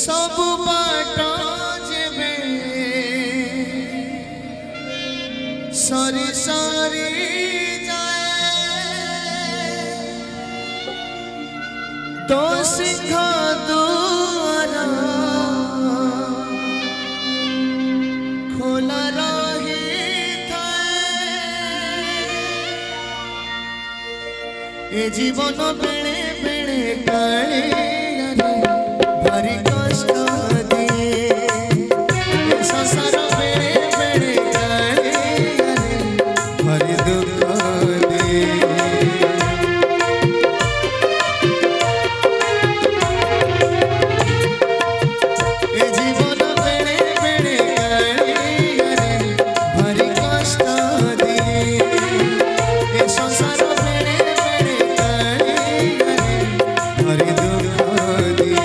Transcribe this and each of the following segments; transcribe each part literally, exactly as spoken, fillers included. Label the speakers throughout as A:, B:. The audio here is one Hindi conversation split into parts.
A: सब बाटा जेबे सारी सारी जाए तो सिंह द्वारा खोला रही ए जीवन बेणे बेणे काले भारी कष्ट दिए संसार बेणे बेणे काले भारी दुख दिए ए जीवन बेणे बेणे काले भारी कष्ट दिए ए संसार बेणे बेणे काले भारी दुख दिए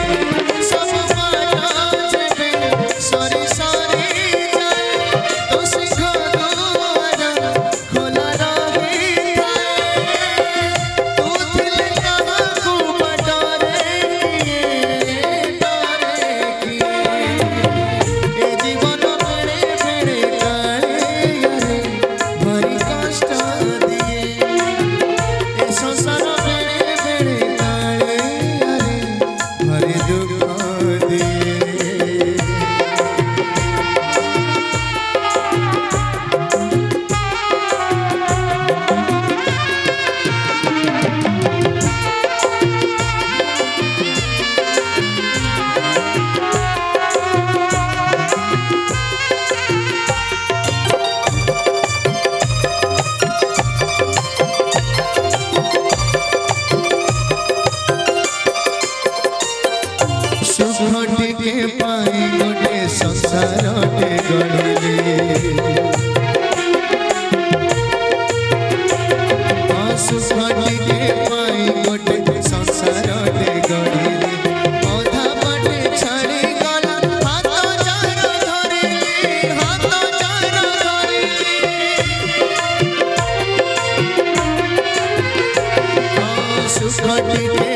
A: के पाए गोटे संसार गढ़ले सुखटी के पाए गोटे संसार गढ़ले अधा बाटे छाड़ी गला हाथ चार धरिली हाथ चार धरिली सुखटी के